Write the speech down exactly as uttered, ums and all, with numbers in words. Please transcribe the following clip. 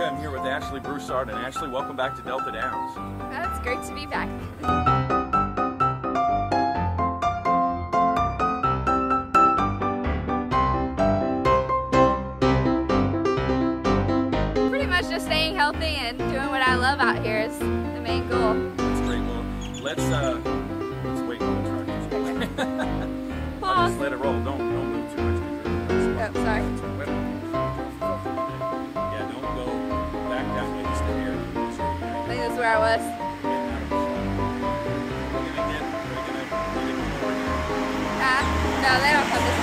America. I'm here with Ashley Broussard, and Ashley, welcome back to Delta Downs. Oh, it's great to be back. Pretty much just staying healthy and doing what I love out here is the main goal. That's great. Well, let's uh, let's wait on the truck. I'll just let it roll. Don't don't move too much. Oh, sorry. Yeah, don't go back that way. Just come here. I think that's where I was. We're gonna get. We're gonna get it over here. Uh, no, they don't come this